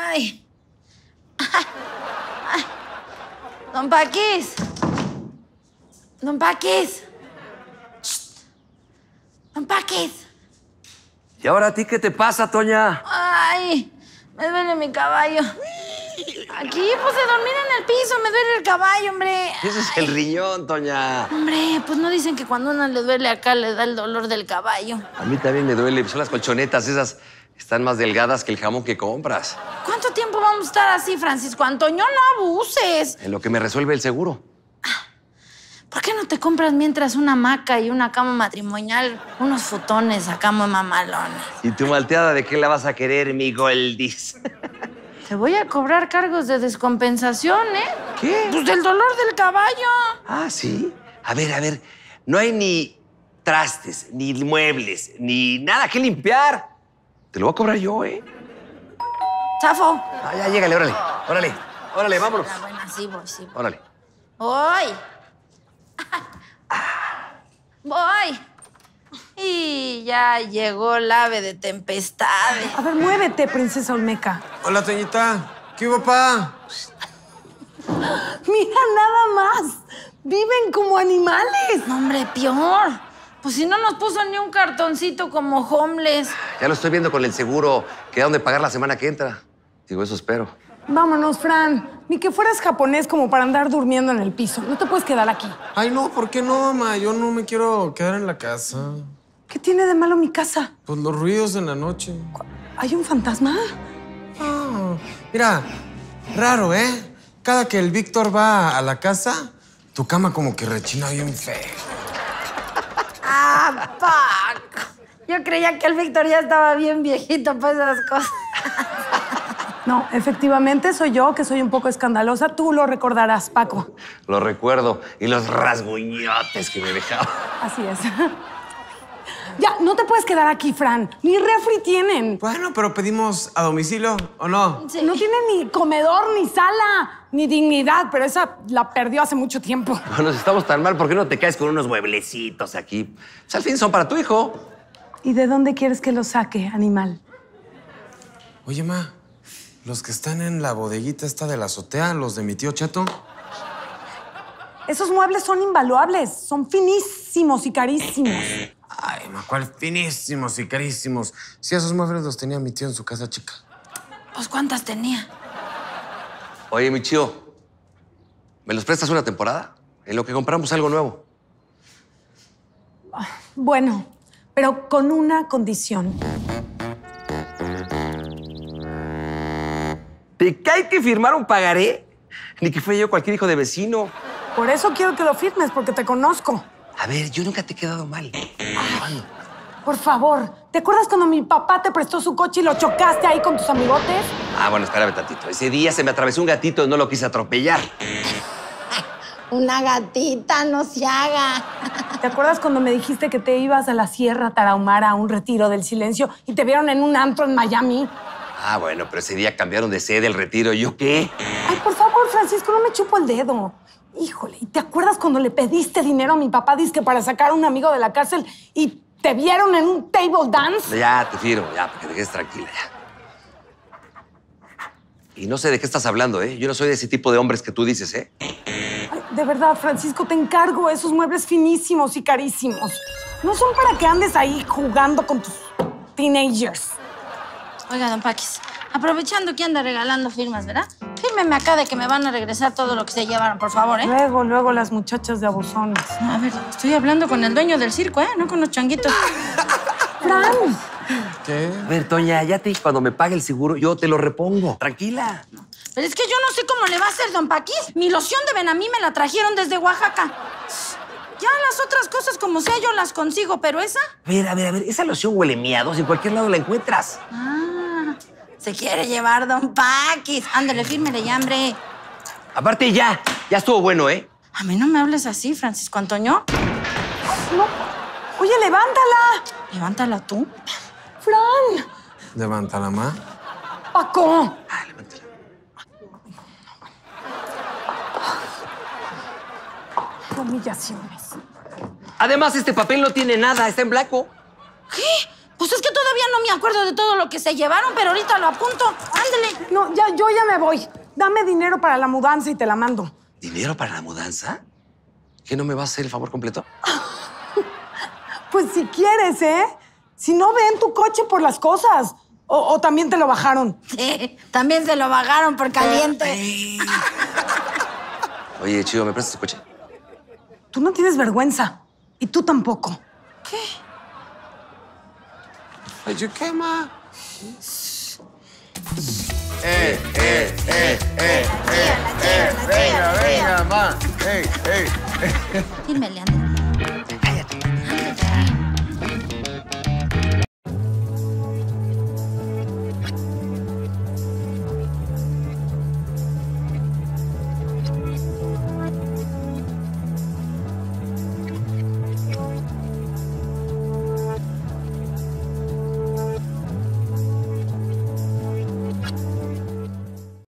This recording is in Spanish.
Ay. Ay. Don Paquis. Don Paquis. Don Paquis. ¿Y ahora a ti qué te pasa, Toña? Ay, me duele mi caballo. Aquí, pues de dormir en el piso, me duele el caballo, hombre. Ese es el riñón, Toña. Hombre, pues no dicen que cuando a uno le duele acá le da el dolor del caballo. A mí también me duele. Son las colchonetas esas. Están más delgadas que el jamón que compras. ¿Cuánto tiempo vamos a estar así, Francisco Antonio? No abuses. En lo que me resuelve el seguro. ¿Por qué no te compras mientras una hamaca y una cama matrimonial, unos futones acá muy mamalones? ¿Y tu malteada de qué la vas a querer, mi Goldis? Te voy a cobrar cargos de descompensación, ¿eh? ¿Qué? Pues del dolor del caballo. Ah, ¿sí? A ver. No hay ni trastes, ni muebles, ni nada que limpiar. Te lo voy a cobrar yo, ¿eh? Zafo. Ah, ya, llégale, órale, vámonos. Ah, bueno, sí voy. Órale. Voy. Voy. Y ya llegó el ave de tempestades. A ver, muévete, princesa Olmeca. Hola, Toñita. ¿Qué hubo, pa? Mira, nada más. Viven como animales. No, hombre, peor. Pues si no nos puso ni un cartoncito como homeless. Ya lo estoy viendo con el seguro. Quedaron de pagar la semana que entra. Digo, eso espero. Vámonos, Fran. Ni que fueras japonés como para andar durmiendo en el piso. No te puedes quedar aquí. Ay, no, ¿por qué no, ma? Yo no me quiero quedar en la casa. ¿Qué tiene de malo mi casa? Pues los ruidos en la noche. ¿Hay un fantasma? Ah, mira, raro, ¿eh? Cada que el Víctor va a la casa, tu cama como que rechina bien feo. ¡Ah, Paco! Yo creía que el Víctor ya estaba bien viejito para esas cosas. No, efectivamente soy yo, que soy un poco escandalosa. Tú lo recordarás, Paco. Lo recuerdo. Y los rasguñotes que me dejaba. Así es. Ya, no te puedes quedar aquí, Fran. Ni refri tienen. Bueno, pero pedimos a domicilio, ¿o no? Sí. No tienen ni comedor, ni sala, ni dignidad, pero esa la perdió hace mucho tiempo. Bueno, si estamos tan mal, ¿por qué no te caes con unos mueblecitos aquí? Pues al fin son para tu hijo. ¿Y de dónde quieres que los saque, animal? Oye, ma, los que están en la bodeguita esta de la azotea, los de mi tío Cheto. Esos muebles son invaluables, son finísimos y carísimos. Ay, ma, ¿cuál finísimos y carísimos? Si esos muebles los tenía mi tío en su casa chica. Pues, ¿cuántas tenía? Oye, mi chío, ¿me los prestas una temporada? En lo que compramos algo nuevo. Bueno, pero con una condición. ¿Te cae que firmar un pagaré? Ni que fue yo cualquier hijo de vecino. Por eso quiero que lo firmes, porque te conozco. A ver, yo nunca te he quedado mal. ¿Cuándo? Por favor, ¿te acuerdas cuando mi papá te prestó su coche y lo chocaste ahí con tus amigotes? Ah, bueno, espérame tantito. Ese día se me atravesó un gatito y no lo quise atropellar. Una gatita, no se haga. ¿Te acuerdas cuando me dijiste que te ibas a la Sierra Tarahumara a un retiro del silencio y te vieron en un antro en Miami? Ah, bueno, pero ese día cambiaron de sede el retiro. ¿Yo qué? Ay, por favor, Francisco, no me chupo el dedo. Híjole, ¿y te acuerdas cuando le pediste dinero a mi papá, dizque para sacar a un amigo de la cárcel y te vieron en un table dance? Ya, te firmo, ya, para que te quedes tranquila, ya. Y no sé de qué estás hablando, ¿eh? Yo no soy de ese tipo de hombres que tú dices, ¿eh? Ay, de verdad, Francisco, te encargo esos muebles finísimos y carísimos. No son para que andes ahí jugando con tus teenagers. Oiga, don Paquis, aprovechando que anda regalando firmas, ¿verdad? Fírmeme acá de que me van a regresar todo lo que se llevaron, por favor, ¿eh? Luego las muchachas de abusones. A ver, estoy hablando con el dueño del circo, ¿eh? No con los changuitos. ¡Fran! ¿Qué? A ver, Toña, ya te dije, cuando me pague el seguro, yo te lo repongo. Tranquila. Pero es que yo no sé cómo le va a hacer, don Paquis. Mi loción de Benamí me la trajeron desde Oaxaca. Ya las otras cosas, como sea, yo las consigo, pero esa... A ver, esa loción huele miados. En cualquier lado la encuentras. Ah, se quiere llevar don Paquis. Ándale, fírmele ya, hombre. Aparte, ya estuvo bueno, ¿eh? A mí no me hables así, Francisco Antonio. No. Oye, levántala. Levántala tú. ¡Fran! Levántala, ma. ¡Paco! Ah, levántala. ¡Qué humillaciones! Además, este papel no tiene nada, está en blanco. ¿Qué? Pues Pues es que todavía no me acuerdo de todo lo que se llevaron, pero ahorita lo apunto. Ándale. No, yo ya me voy. Dame dinero para la mudanza y te la mando. ¿Dinero para la mudanza? ¿Que no me vas a hacer el favor completo? Pues si quieres, ¿eh? Si no, ve en tu coche por las cosas. O también te lo bajaron. Sí, también se lo bajaron por caliente. Oye, Chido, ¿me prestas tu coche? Tú no tienes vergüenza. Y tú tampoco. ¿Qué? Oye, ¿qué, ma? Venga, ma. Dime, Leandro.